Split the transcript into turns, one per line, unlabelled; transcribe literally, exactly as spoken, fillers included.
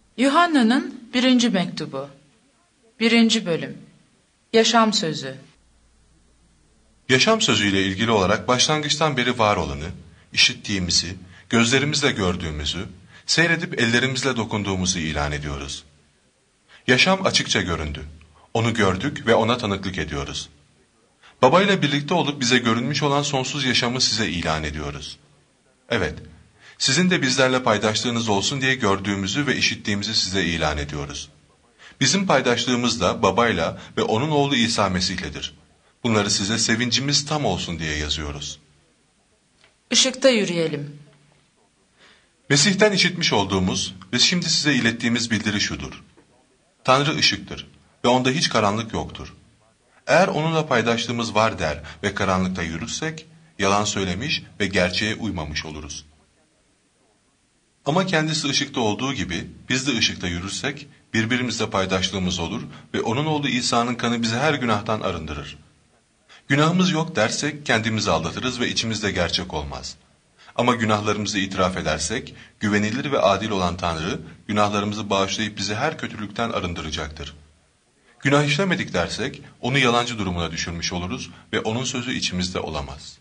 Yuhanna'nın birinci mektubu, birinci bölüm, Yaşam Sözü.
Yaşam sözüyle ilgili olarak başlangıçtan beri var olanı, işittiğimizi, gözlerimizle gördüğümüzü, seyredip ellerimizle dokunduğumuzu ilan ediyoruz. Yaşam açıkça göründü. Onu gördük ve ona tanıklık ediyoruz. Babayla birlikte olup bize görünmüş olan sonsuz yaşamı size ilan ediyoruz. Evet, sizin de bizlerle paydaşlığınız olsun diye gördüğümüzü ve işittiğimizi size ilan ediyoruz. Bizim paydaşlığımız da babayla ve onun oğlu İsa Mesih'ledir. Bunları size sevincimiz tam olsun diye yazıyoruz.
Işıkta yürüyelim.
Mesih'ten işitmiş olduğumuz ve şimdi size ilettiğimiz bildiri şudur. Tanrı ışıktır ve onda hiç karanlık yoktur. Eğer onunla paydaşlığımız var der ve karanlıkta yürürsek, yalan söylemiş ve gerçeğe uymamış oluruz. Ama kendisi ışıkta olduğu gibi biz de ışıkta yürürsek, birbirimizle paydaşlığımız olur ve onun oğlu İsa'nın kanı bizi her günahtan arındırır. Günahımız yok dersek kendimizi aldatırız ve içimizde gerçek olmaz. Ama günahlarımızı itiraf edersek, güvenilir ve adil olan Tanrı, günahlarımızı bağışlayıp bizi her kötülükten arındıracaktır. Günah işlemedik dersek, onu yalancı durumuna düşürmüş oluruz ve onun sözü içimizde olamaz.